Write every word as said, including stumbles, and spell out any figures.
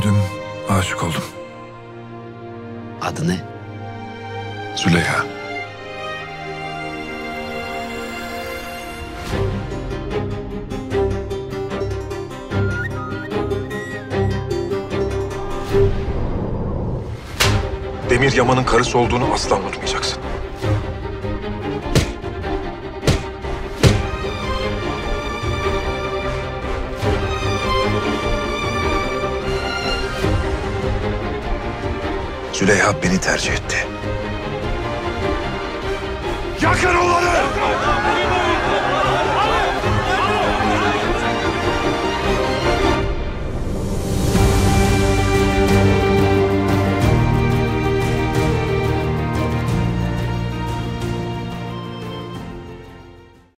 gördüm, aşık oldum. Adı ne? Züleyha. Demir Yaman'ın karısı olduğunu asla unutmayacaksın. Züleyha beni tercih etti. Yakın onları!